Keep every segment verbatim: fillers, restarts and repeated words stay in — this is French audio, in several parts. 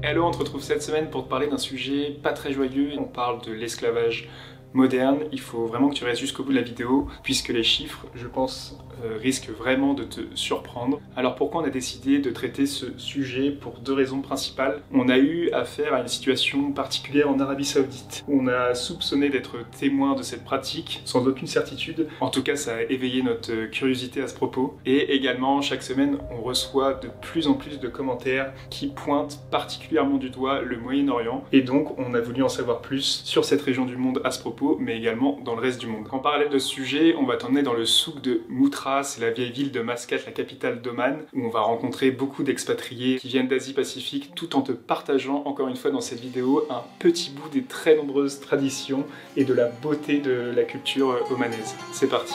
Hello, on te retrouve cette semaine pour te parler d'un sujet pas très joyeux. On parle de l'esclavage moderne. Il faut vraiment que tu restes jusqu'au bout de la vidéo puisque les chiffres, je pense, euh, risquent vraiment de te surprendre. Alors pourquoi on a décidé de traiter ce sujet? Pour deux raisons principales. On a eu affaire à une situation particulière en Arabie Saoudite où on a soupçonné d'être témoin de cette pratique sans aucune certitude. En tout cas, ça a éveillé notre curiosité à ce propos. Et également, chaque semaine, on reçoit de plus en plus de commentaires qui pointent particulièrement du doigt le Moyen-Orient. Et donc, on a voulu en savoir plus sur cette région du monde à ce propos, mais également dans le reste du monde. En parallèle de ce sujet, on va t'emmener dans le souk de Moutra, c'est la vieille ville de Mascate, la capitale d'Oman, où on va rencontrer beaucoup d'expatriés qui viennent d'Asie-Pacifique, tout en te partageant, encore une fois dans cette vidéo, un petit bout des très nombreuses traditions et de la beauté de la culture omanaise. C'est parti!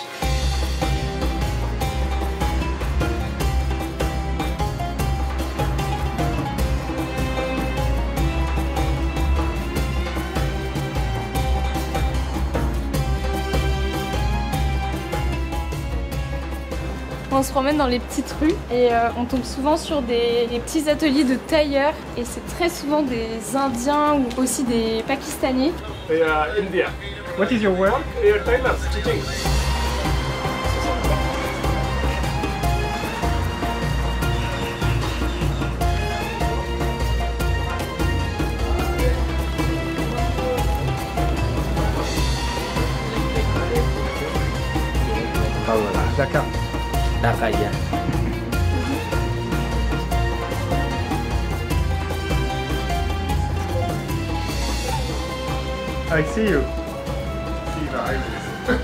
On se promène dans les petites rues et euh, on tombe souvent sur des, des petits ateliers de tailleurs et c'est très souvent des Indiens ou aussi des Pakistanais. Et uh, India. What is your work? We are tailors, stitching. D'accord. D'accord, yeah. I see you. See the eyes.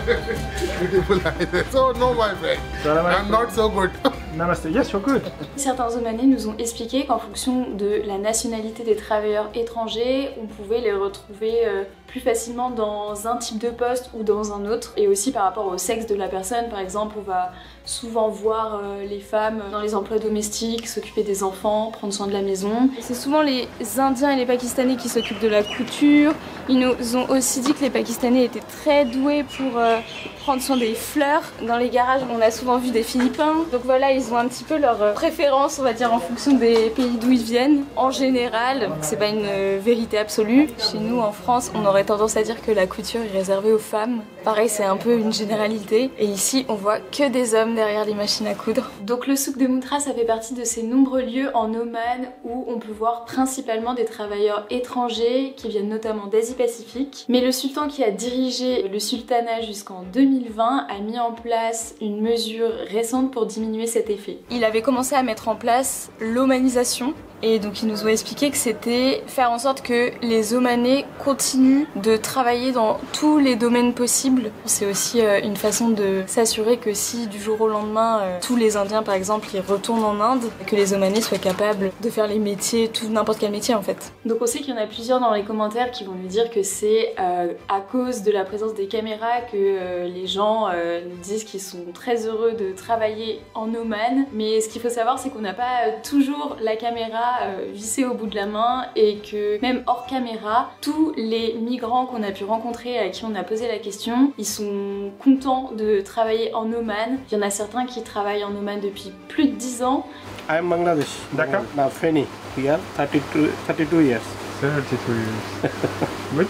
Beautiful eyes. So no, my friend. I'm not so good. Namaste. Yes, you're good. Certains Omanais nous ont expliqué qu'en fonction de la nationalité des travailleurs étrangers, on pouvait les retrouver euh, plus facilement dans un type de poste ou dans un autre. Et aussi par rapport au sexe de la personne, par exemple, on va souvent voir euh, les femmes dans les emplois domestiques, s'occuper des enfants, prendre soin de la maison. C'est souvent les Indiens et les Pakistanais qui s'occupent de la couture. Ils nous ont aussi dit que les Pakistanais étaient très doués pour euh, prendre soin des fleurs. Dans les garages, on a souvent vu des Philippins. Donc voilà, ils ont un petit peu leur préférence, on va dire, en fonction des pays d'où ils viennent. En général, c'est pas une vérité absolue. Chez nous, en France, on aurait tendance à dire que la couture est réservée aux femmes. Pareil, c'est un peu une généralité. Et ici, on voit que des hommes derrière les machines à coudre. Donc le souk de Moutra, ça fait partie de ces nombreux lieux en Oman où on peut voir principalement des travailleurs étrangers qui viennent notamment d'Asie-Pacifique. Mais le sultan qui a dirigé le sultanat jusqu'en deux mille vingt a mis en place une mesure récente pour diminuer cet effet. Il avait commencé à mettre en place l'omanisation. Et donc ils nous ont expliqué que c'était faire en sorte que les Omanais continuent de travailler dans tous les domaines possibles. C'est aussi euh, une façon de s'assurer que si du jour au lendemain, euh, tous les Indiens par exemple, ils retournent en Inde, que les Omanais soient capables de faire les métiers, tout n'importe quel métier en fait. Donc on sait qu'il y en a plusieurs dans les commentaires qui vont nous dire que c'est euh, à cause de la présence des caméras que euh, les gens euh, nous disent qu'ils sont très heureux de travailler en Oman. Mais ce qu'il faut savoir, c'est qu'on n'a pas euh, toujours la caméra Euh, vissé au bout de la main et que même hors caméra, tous les migrants qu'on a pu rencontrer à qui on a posé la question, ils sont contents de travailler en Oman. Il y en a certains qui travaillent en Oman depuis plus de dix ans. I'm Bangladesh. D'accord. Now Feni. Here, thirty-two, thirty-two years. thirty-two years. Good.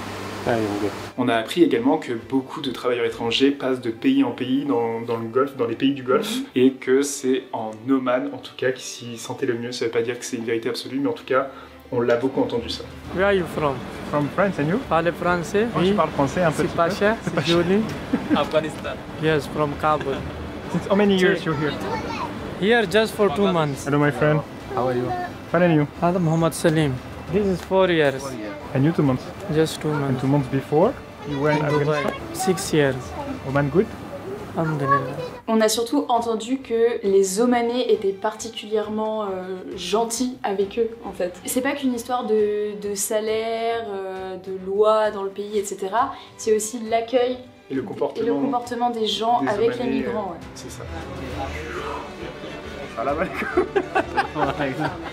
On a appris également que beaucoup de travailleurs étrangers passent de pays en pays dans, dans le Golfe, dans les pays du Golfe, mmh. et que c'est en Oman, en tout cas, qui s'y sentait le mieux. Ça veut pas dire que c'est une vérité absolue, mais en tout cas, on l'a beaucoup entendu ça. Where are you from? From France, and you? Parle français? Moi, je parle français un peu. C'est pas cher? C'est joli? Afghanistan. Yes, from Kabul. Since how many years you're here? Here just for two months. Hello, my friend. How are you? Fine, and you? I'm Muhammad Salim. This is four years. Four years. And you two months? Just two months. And two months before? You were in Afghanistan? Six years. Oman good? Alhamdulillah. On a surtout entendu que les Omanais étaient particulièrement euh, gentils avec eux en fait. C'est pas qu'une histoire de, de salaire, euh, de loi dans le pays, et cetera. C'est aussi l'accueil et le comportement, et le comportement des gens des avec Omanais, les migrants. Euh, ouais. C'est ça. Salam alaikum.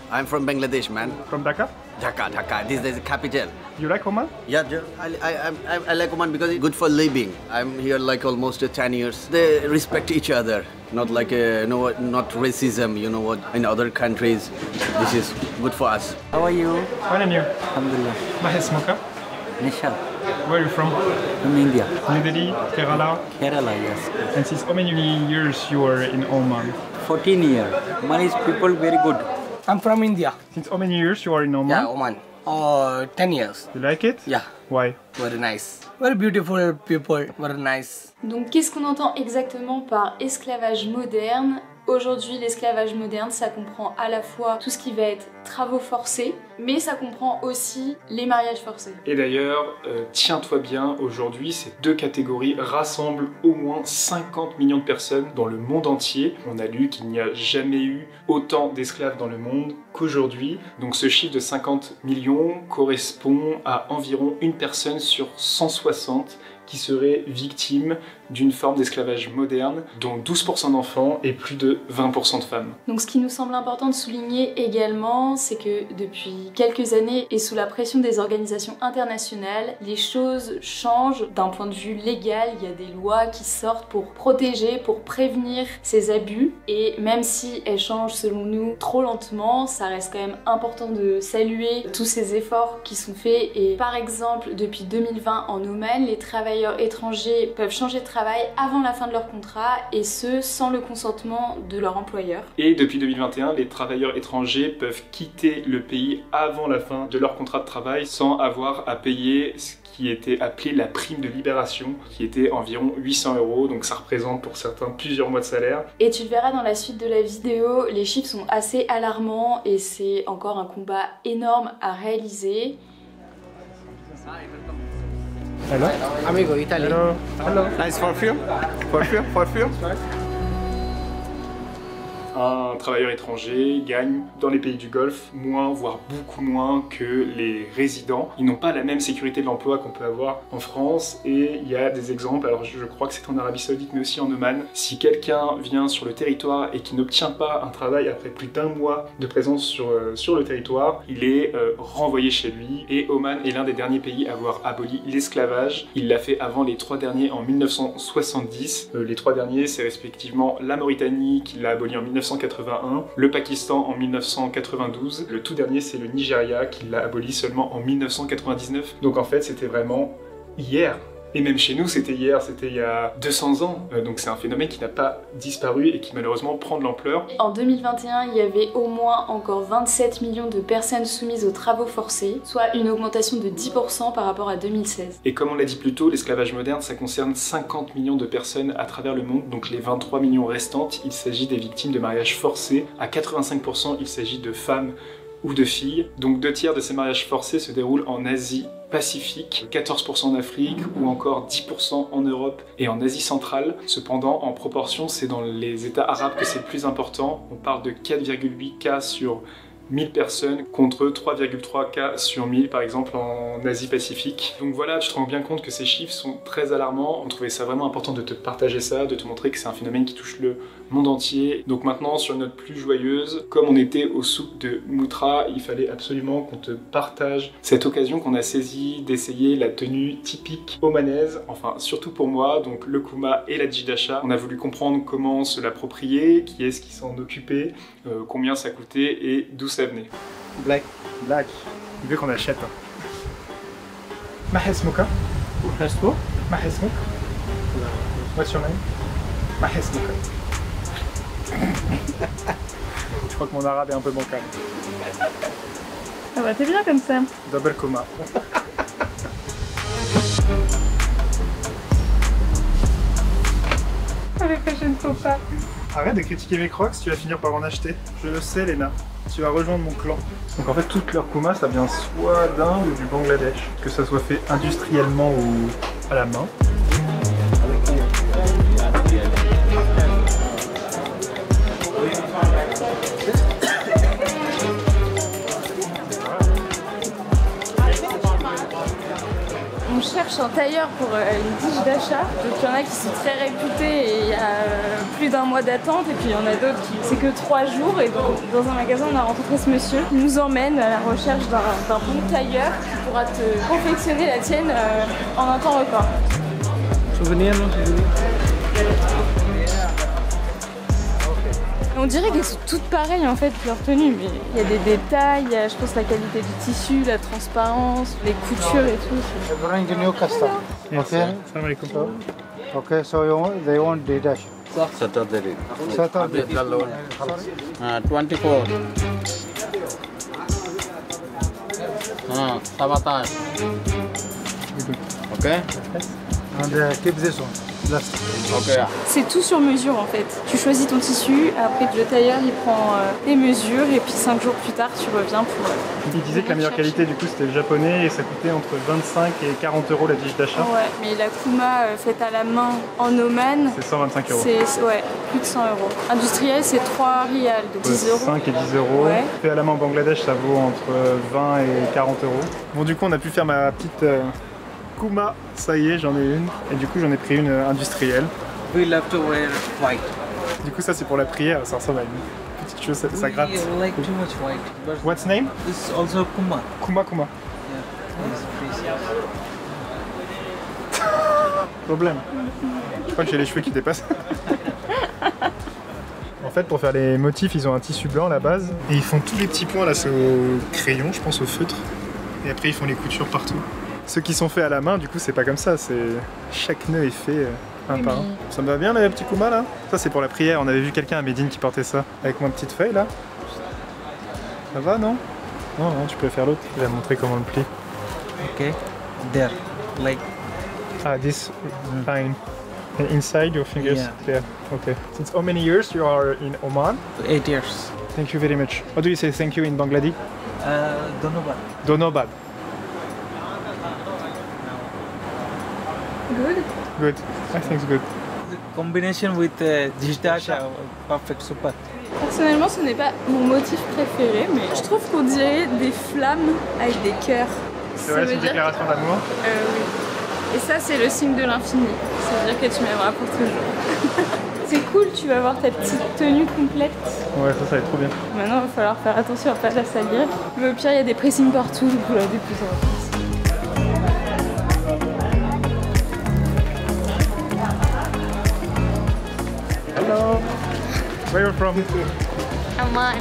I'm from Bangladesh, man. From Dhaka? Dhaka, Dhaka. This is the capital. You like Oman? Yeah, I, I, I, I like Oman because it's good for living. I'm here like almost ten years. They respect each other, not like a, no, not racism. You know what? In other countries, this is good for us. How are you? Fine and you? Alhamdulillah. ما اسمك? Nisha. Where are you from? From India. New Delhi, Kerala. Kerala, yes. And since how many years you are in Oman? fourteen years. Oman is people very good. I'm from India. Since how many years you are in Oman? Yeah, Oman. Oh, ten years. You like it? Yeah. Why? Very nice. Very beautiful people. Very nice. Donc qu'est-ce qu'on entend exactement par esclavage moderne? Aujourd'hui, l'esclavage moderne, ça comprend à la fois tout ce qui va être travaux forcés, mais ça comprend aussi les mariages forcés. Et d'ailleurs, euh, tiens-toi bien, aujourd'hui, ces deux catégories rassemblent au moins cinquante millions de personnes dans le monde entier. On a lu qu'il n'y a jamais eu autant d'esclaves dans le monde qu'aujourd'hui. Donc ce chiffre de cinquante millions correspond à environ une personne sur cent soixante qui serait victime d'une forme d'esclavage moderne, dont douze pour cent d'enfants et plus de vingt pour cent de femmes. Donc ce qui nous semble important de souligner également, c'est que depuis quelques années et sous la pression des organisations internationales, les choses changent d'un point de vue légal. Il y a des lois qui sortent pour protéger, pour prévenir ces abus, et même si elles changent selon nous trop lentement, ça reste quand même important de saluer tous ces efforts qui sont faits. Et par exemple, depuis deux mille vingt en Oman, les travailleurs étrangers peuvent changer de travail avant la fin de leur contrat, et ce sans le consentement de leur employeur. Et depuis deux mille vingt et un, les travailleurs étrangers peuvent quitter le pays avant la fin de leur contrat de travail sans avoir à payer ce qui était appelé la prime de libération, qui était environ huit cents euros, donc ça représente pour certains plusieurs mois de salaire. Et tu le verras dans la suite de la vidéo, les chiffres sont assez alarmants et c'est encore un combat énorme à réaliser. Hello. Amigo, Italy. Hello. Hello. Nice perfume. Perfume. Perfume. Un travailleur étranger gagne dans les pays du Golfe moins, voire beaucoup moins que les résidents. Ils n'ont pas la même sécurité de l'emploi qu'on peut avoir en France, et il y a des exemples, alors je crois que c'est en Arabie Saoudite mais aussi en Oman. Si quelqu'un vient sur le territoire et qui n'obtient pas un travail après plus d'un mois de présence sur, euh, sur le territoire, il est euh, renvoyé chez lui. Et Oman est l'un des derniers pays à avoir aboli l'esclavage. Il l'a fait avant les trois derniers en mille neuf cent soixante-dix. Euh, les trois derniers, c'est respectivement la Mauritanie qui l'a aboli en mille neuf cent quatre-vingt-un, le Pakistan en mille neuf cent quatre-vingt-douze, le tout dernier c'est le Nigeria qui l'a aboli seulement en mille neuf cent quatre-vingt-dix-neuf. Donc en fait c'était vraiment hier. Et même chez nous, c'était hier, c'était il y a deux cents ans. Euh, donc c'est un phénomène qui n'a pas disparu et qui malheureusement prend de l'ampleur. En deux mille vingt et un, il y avait au moins encore vingt-sept millions de personnes soumises aux travaux forcés, soit une augmentation de dix pour cent par rapport à deux mille seize. Et comme on l'a dit plus tôt, l'esclavage moderne, ça concerne cinquante millions de personnes à travers le monde. Donc les vingt-trois millions restantes, il s'agit des victimes de mariages forcés. À quatre-vingt-cinq pour cent, il s'agit de femmes ou de filles. Donc deux tiers de ces mariages forcés se déroulent en Asie Pacifique, quatorze pour cent en Afrique ou encore dix pour cent en Europe et en Asie centrale. Cependant, en proportion, c'est dans les États arabes que c'est le plus important. On parle de quatre virgule huit cas sur mille personnes contre trois virgule trois cas sur mille par exemple en Asie-Pacifique. Donc voilà, tu te rends bien compte que ces chiffres sont très alarmants. On trouvait ça vraiment important de te partager ça, de te montrer que c'est un phénomène qui touche le monde entier. Donc maintenant, sur une note plus joyeuse, comme on était au souk de Moutra, il fallait absolument qu'on te partage cette occasion qu'on a saisie d'essayer la tenue typique omanaise, enfin surtout pour moi, donc le kouma et la jidasha. On a voulu comprendre comment se l'approprier, qui est-ce qui s'en occupait, euh, combien ça coûtait et d'où ça venait. Black. Black. Il veut qu'on achète. Ma hasmuka? Hasmo? Ma hasmuk? What's your name? Ma hasmuka. Je crois que mon arabe est un peu bancal. Ah bah t'es bien comme ça. Double coma. Avec la chaîne faut pas. Arrête de critiquer mes crocs, tu vas finir par en acheter. Je le sais, Léna. Tu vas rejoindre mon clan. Donc en fait, toute leur kouma, ça vient soit d'Inde ou du Bangladesh. Que ça soit fait industriellement ou à la main. On cherche un tailleur pour euh, une tige d'achat. Donc il y en a qui sont très réputés et il y a euh, plus d'un mois d'attente. Et puis il y en a d'autres qui c'est que trois jours. Et donc dans un magasin on a rencontré ce monsieur qui nous emmène à la recherche d'un bon tailleur qui pourra te confectionner la tienne euh, en un temps record. Souvenir, non? On dirait qu'elles sont toutes pareilles en fait, leurs tenues, mais il y a des détails, il y a, je pense la qualité du tissu, la transparence, les coutures et tout. Bring the new custom. Okay. Okay, so you want, they want the dash. Saturday. Saturday. Uh, twenty-four. Uh, sabotage. Okay. And uh, keep this one. Okay. C'est tout sur mesure en fait. Tu choisis ton tissu, après le tailleur il prend euh, les mesures et puis cinq jours plus tard tu reviens pour... Euh, il disait que la meilleure qualité du coup c'était le japonais et ça coûtait entre vingt-cinq et quarante euros la tige d'achat. Ouais, mais la Kuma euh, faite à la main en Oman, c'est cent vingt-cinq euros. C'est ouais, plus de cent euros. Industriel c'est trois rials, de dix euros. cinq et dix euros. Ouais. Fait à la main au Bangladesh ça vaut entre vingt et quarante euros. Bon du coup on a pu faire ma petite euh, Kuma, ça y est j'en ai une. Et du coup j'en ai pris une euh, industrielle. We love to wear white. Du coup ça c'est pour la prière, ça ressemble à une petite chose, ça, ça gratte. We like too much white. But What's name? this is also Kuma. Kuma Kuma. Yeah, it's precious. Problème. Je crois que j'ai les cheveux qui dépassent. En fait pour faire les motifs ils ont un tissu blanc à la base. Et ils font tous les petits points là, c'est au crayon je pense, au feutre. Et après ils font les coutures partout. Ceux qui sont faits à la main du coup c'est pas comme ça, c'est chaque nœud est fait euh, un par un. Ça me va bien les petits Kuma là. Ça c'est pour la prière, on avait vu quelqu'un à Médine qui portait ça. Avec ma petite feuille là. Ça va non? Non non tu peux faire l'autre, il va montrer comment on le plie. Okay, there, like. Ah this line. And inside your fingers Yeah. there. Okay. Since how many years you are in Oman? Eight years. Thank you very much. How do you say thank you in Bangladesh? Uh, Donobad. Donobad. Good. Good. I think it's good. The combination with uh, Jishdacha, perfect, super. Personnellement ce n'est pas mon motif préféré, mais je trouve qu'on dirait des flammes avec des cœurs. C'est vrai, veut c'est une dire déclaration d'amour. Euh, oui. Et ça, c'est le signe de l'infini. Ça veut dire que tu m'aimeras pour toujours. C'est cool, tu vas avoir ta petite tenue complète. Ouais, ça, ça va être trop bien. Maintenant, il va falloir faire attention à ne pas la salir. Mais au pire, il y a des pressings partout, du coup, là, des plus en Hello. Where are you from? Oman.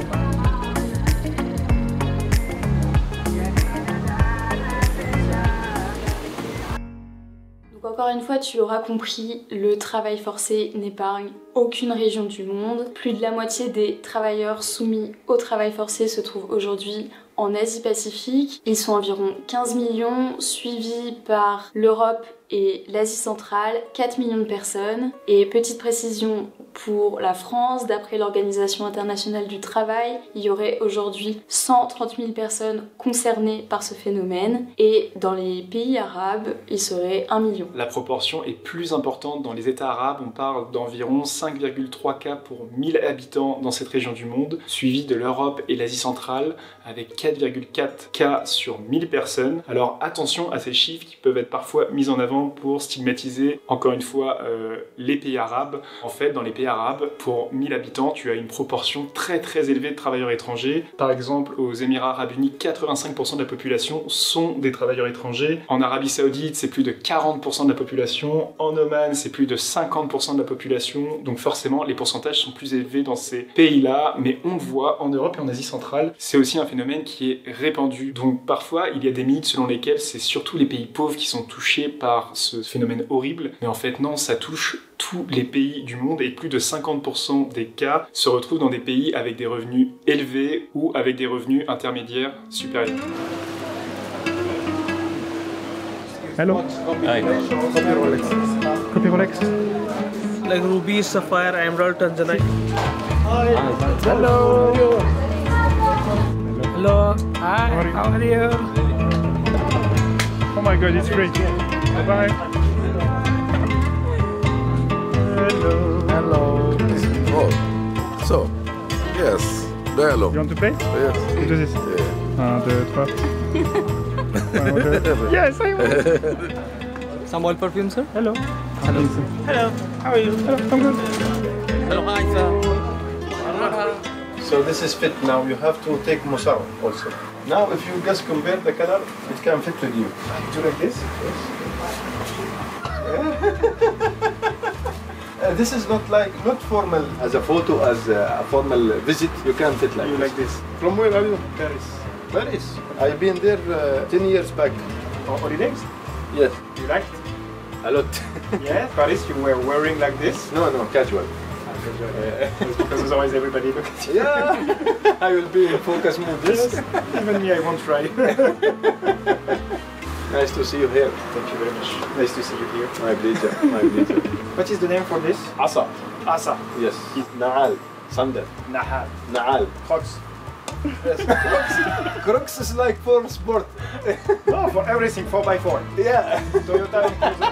Donc encore une fois, tu l'auras compris, le travail forcé n'épargne aucune région du monde. Plus de la moitié des travailleurs soumis au travail forcé se trouvent aujourd'hui en Asie-Pacifique. Ils sont environ quinze millions, suivis par l'Europe et l'Asie centrale, quatre millions de personnes. Et petite précision pour la France, d'après l'Organisation internationale du travail, il y aurait aujourd'hui cent trente mille personnes concernées par ce phénomène. Et dans les pays arabes, il serait un million. La proportion est plus importante dans les États arabes, on parle d'environ cinq virgule trois cas pour mille habitants dans cette région du monde, suivi de l'Europe et l'Asie centrale avec quatre virgule quatre cas sur mille personnes. Alors attention à ces chiffres qui peuvent être parfois mis en avant pour stigmatiser encore une fois euh, les pays arabes. En fait, dans les pays arabes, pour mille habitants, tu as une proportion très très élevée de travailleurs étrangers. Par exemple, aux Émirats arabes unis, quatre-vingt-cinq pour cent de la population sont des travailleurs étrangers. En Arabie saoudite, c'est plus de quarante pour cent de la population. En Oman, c'est plus de cinquante pour cent de la population. Donc forcément, les pourcentages sont plus élevés dans ces pays-là. Mais on le voit en Europe et en Asie centrale, c'est aussi un phénomène qui est répandu. Donc parfois, il y a des mythes selon lesquels c'est surtout les pays pauvres qui sont touchés par ce phénomène horrible. Mais en fait, non, ça touche tous les pays du monde et plus de cinquante pour cent des cas se retrouvent dans des pays avec des revenus élevés ou avec des revenus intermédiaires supérieurs. Hello. Hi. Copy Rolex. Copy Rolex. Like ruby, sapphire, emerald, tanzanite. Hello. Hello. Hi. How are you? How are you? Oh my god, it's great. Bye bye. Hello. Hello. Oh, so, yes, dialogue. You want to play? Yes. Do this. Yeah. Un, deux, trois. Yes, I will. Some oil perfume, sir? Hello. Hello. Hello. How are you? Hello. I'm good. Hello, hi, sir. So this is fit now. You have to take Musar also. Now, if you just compare the color, it can fit with you. Do like this. uh, this is not like not formal as a photo, as a, a formal visit. You can fit like You this. like this? From where are you? Paris. Paris. I've been there uh, ten years back. On holidays? Yes, You liked? a lot. Yeah. Paris, you were wearing like this? no, no, casual. It's because otherwise everybody look at you. Yeah, I will be in focus mode. Yes. Even me, I won't try. Nice to see you here. Thank you very much. Nice to see you here. My pleasure. My pleasure. What is the name for this? Asa. Asa. Yes. Naal. Sandal. Nahal. Naal. Crocs. Yes. Crocs. Crocs is like for sport. No, for everything, four by four. Yeah. Toyota and Cruiser.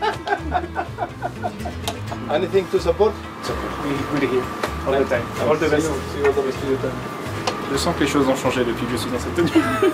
Anything to support? So we good here. All the time. All the See best. you. See you all the best to you then. Je sens que les choses ont changé depuis que je suis dans cette tenue.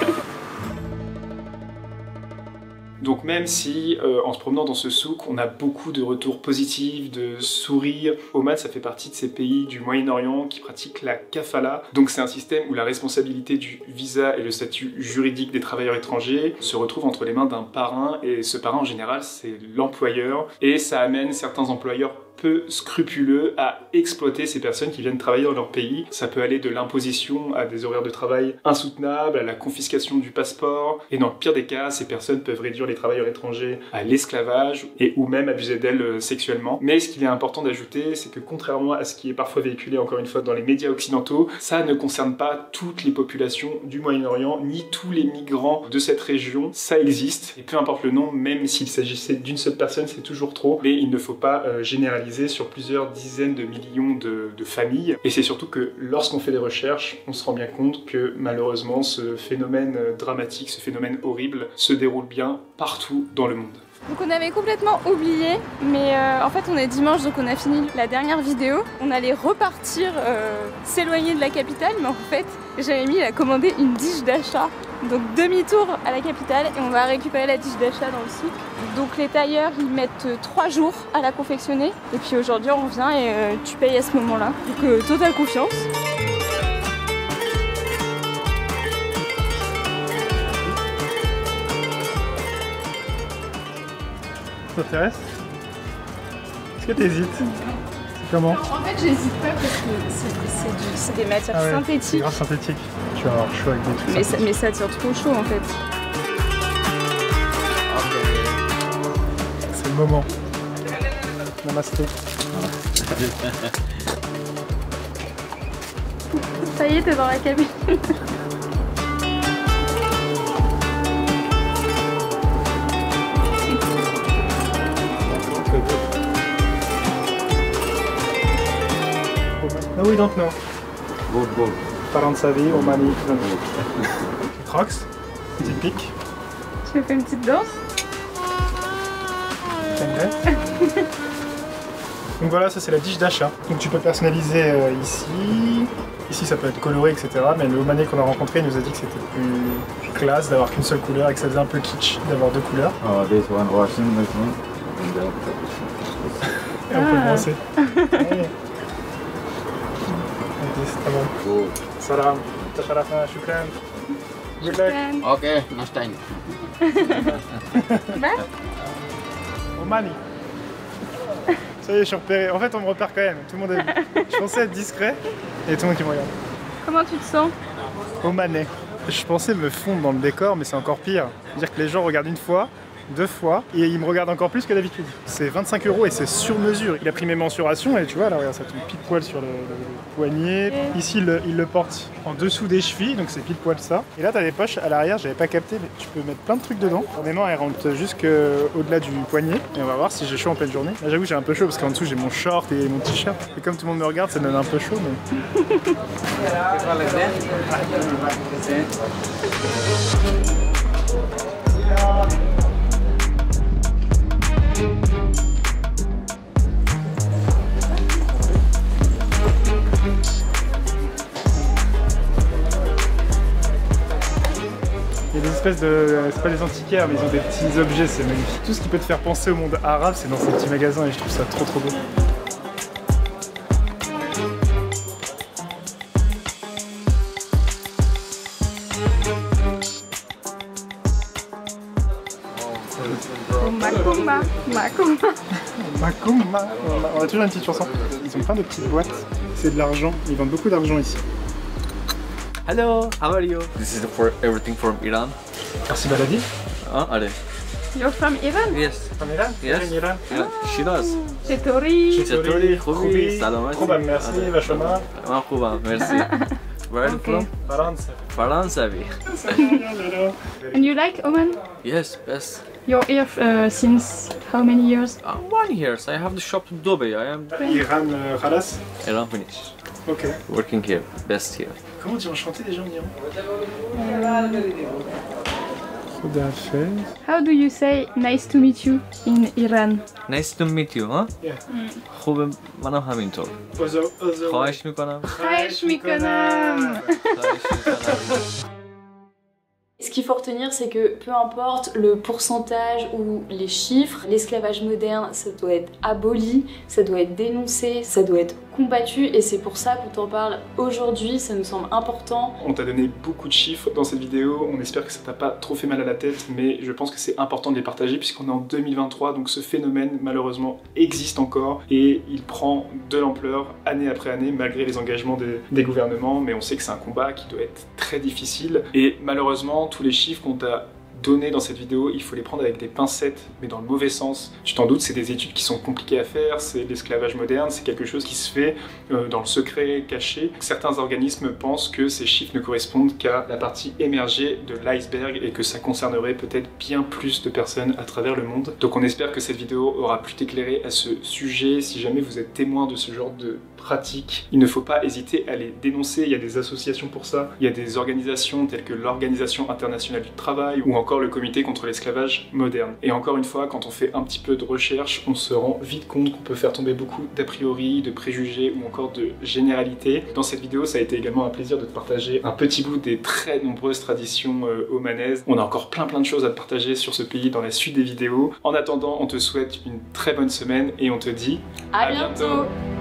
Donc même si, euh, en se promenant dans ce souk, on a beaucoup de retours positifs, de sourires, Oman, ça fait partie de ces pays du Moyen-Orient qui pratiquent la kafala. Donc c'est un système où la responsabilité du visa et le statut juridique des travailleurs étrangers se retrouvent entre les mains d'un parrain, et ce parrain en général c'est l'employeur, et ça amène certains employeurs peu scrupuleux à exploiter ces personnes qui viennent travailler dans leur pays. Ça peut aller de l'imposition à des horaires de travail insoutenables, à la confiscation du passeport, et dans le pire des cas, ces personnes peuvent réduire les travailleurs étrangers à l'esclavage et ou même abuser d'elles sexuellement. Mais ce qu'il est important d'ajouter, c'est que contrairement à ce qui est parfois véhiculé encore une fois dans les médias occidentaux, ça ne concerne pas toutes les populations du Moyen-Orient, ni tous les migrants de cette région. Ça existe, et peu importe le nom, même s'il s'agissait d'une seule personne, c'est toujours trop, mais il ne faut pas euh, généraliser sur plusieurs dizaines de millions de, de familles. Et c'est surtout que lorsqu'on fait des recherches, on se rend bien compte que malheureusement ce phénomène dramatique, ce phénomène horrible se déroule bien partout dans le monde. Donc on avait complètement oublié, mais euh, en fait on est dimanche, donc on a fini la dernière vidéo. On allait repartir, euh, s'éloigner de la capitale, mais en fait j'avais mis à commander une dish d'achat. Donc demi-tour à la capitale et on va récupérer la dish d'achat dans le souk. Donc les tailleurs ils mettent trois jours à la confectionner. Et puis aujourd'hui on revient et euh, tu payes à ce moment-là. Donc euh, totale confiance. Ça t'intéresse? Est-ce que t'hésites? C'est comment? En fait j'hésite pas parce que c'est des matières ah ouais, synthétiques. C'est grave synthétique. Tu vas avoir chaud avec des trucs mais ça, mais ça tire trop chaud en fait. C'est le moment. Namasté. Ça y est, t'es dans la cabine. No, we don't know. Good, good. Faransavi, Omani, Crocs, petite pique. Tu me fais une petite danse? Donc voilà, ça c'est la dish d'achat. Donc tu peux personnaliser euh, ici. Ici ça peut être coloré, et cetera. Mais le Omanais qu'on a rencontré il nous a dit que c'était plus classe d'avoir qu'une seule couleur et que ça faisait un peu kitsch d'avoir deux couleurs. Oh, this one washing machine. Et on peut le lancer. Ouais. C'est très bon. Salam. Tasharafna, shukran. Good luck. Okay, next time. Omani. Ça y est, je suis repéré. En fait, on me repère quand même. Tout le monde est vu. Je pensais être discret et tout le monde qui me regarde. Comment tu te sens? Omanais. Je pensais me fondre dans le décor, mais c'est encore pire. C'est-à-dire que les gens regardent une fois, deux fois, et ils me regardent encore plus que d'habitude. C'est vingt-cinq euros et c'est sur mesure. Il a pris mes mensurations et tu vois, là, regarde, ça tombe pile poil sur le, le poignet. Ici, il le, il le porte en dessous des chevilles, donc c'est pile poil ça. Et là, t'as des poches à l'arrière, j'avais pas capté, mais tu peux mettre plein de trucs dedans. Mes mains, elles rentrent jusqu'au-delà du poignet. Et on va voir si j'ai chaud en pleine journée. Là, j'avoue, j'ai un peu chaud parce qu'en dessous, j'ai mon short et mon t-shirt. Et comme tout le monde me regarde, ça donne un peu chaud, mais... Il y a des espèces espèce de... c'est pas des antiquaires, mais ils ont des petits objets, c'est magnifique. Tout ce qui peut te faire penser au monde arabe, c'est dans ces petits magasins et je trouve ça trop trop beau. Macumba, Macumba. Macumba. On a toujours une petite chanson. Ils ont plein de petites boîtes. C'est de l'argent. Ils vendent beaucoup d'argent ici. Hello, how are you? This is for everything from Iran. Merci Baladi. Ah, allez. You're from Iran? Yes. From Iran? Yes. In Iran? Yeah. Shiraz. Chetori. Chetori, Khubi, Salamat. خوبم merci و شما؟ من خوبم مرسی. Where are you from? فرانسه. فرانسوی. And you like Oman? Yes, best. You're here uh, since how many years? Uh, one year. I have the shop in Dubai. I am. Iran خلاص? Iran finished. Ok. Working here, best here. Comment dire enchanté déjà en Iran? How do you say nice to meet you in Iran? Nice to meet you, huh? Yeah. خوبه منم همینطور. خواهش میکنم. خواهش میکنم. Ce qu'il faut retenir, c'est que peu importe le pourcentage ou les chiffres, l'esclavage moderne, ça doit être aboli, ça doit être dénoncé, ça doit être combattu, et c'est pour ça qu'on t'en parle aujourd'hui, ça nous semble important. On t'a donné beaucoup de chiffres dans cette vidéo, on espère que ça t'a pas trop fait mal à la tête, mais je pense que c'est important de les partager puisqu'on est en deux mille vingt-trois, donc ce phénomène malheureusement existe encore et il prend de l'ampleur année après année malgré les engagements des, des gouvernements, mais on sait que c'est un combat qui doit être très difficile et malheureusement tous les chiffres qu'on t'a donnés dans cette vidéo, il faut les prendre avec des pincettes, mais dans le mauvais sens. Tu t'en doutes, c'est des études qui sont compliquées à faire, c'est l'esclavage moderne, c'est quelque chose qui se fait euh, dans le secret, caché. Certains organismes pensent que ces chiffres ne correspondent qu'à la partie émergée de l'iceberg et que ça concernerait peut-être bien plus de personnes à travers le monde. Donc on espère que cette vidéo aura pu t'éclairer à ce sujet. Si jamais vous êtes témoin de ce genre de pratique, il ne faut pas hésiter à les dénoncer. Il y a des associations pour ça, il y a des organisations telles que l'Organisation internationale du travail ou encore le comité contre l'esclavage moderne. Et encore une fois, quand on fait un petit peu de recherche, on se rend vite compte qu'on peut faire tomber beaucoup d'a priori, de préjugés ou encore de généralités. Dans cette vidéo, ça a été également un plaisir de te partager un petit bout des très nombreuses traditions euh, omanaises. On a encore plein plein de choses à te partager sur ce pays dans la suite des vidéos. En attendant, on te souhaite une très bonne semaine et on te dit à, à bientôt, bientôt.